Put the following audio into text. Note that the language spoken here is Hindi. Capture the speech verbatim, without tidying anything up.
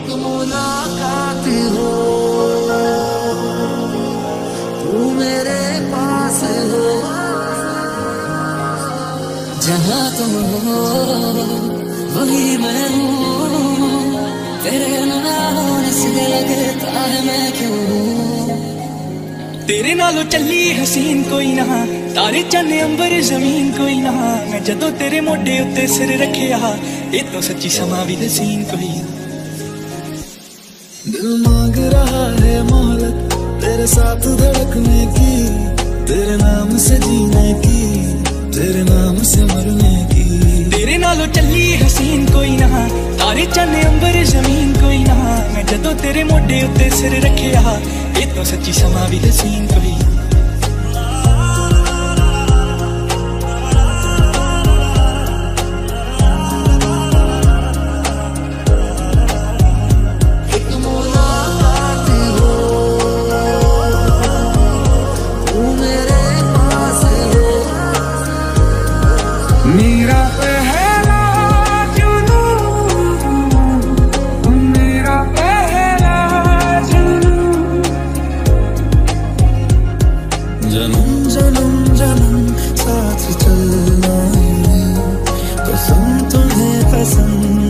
एक मुलाकात हो, तू मेरे पास हो, जहाँ तुम हो वही मैं हूँ। तेरे ना होने से लगता है मैं क्यों हूँ। तेरे नालों चली हसीन कोई ना, तारे चन्ने अंबर जमीन कोई ना। मैं जदों तेरे मोढे उत्ते सिर रखिया, ये तो सच्ची समा भी हसीन कोई ना। दिल मांग रहा है मोहलत तेरे साथ धड़कने की, तेरे नाम से जीने की, तेरे नाम से मरने की। तेरे नालों चली हसीन कोई ना, तारे चन्ने अंबर जमीन कोई ना। मैं जदों तेरे मोढे उत्ते सिर रखिया, ये तो सच्ची समा भी हसीन कोई ना। मेरा पहला जुनून, मेरा पहला जुनून। जन्म जन्म जन्म साथ चलना है, कसम तुम्हें कसम।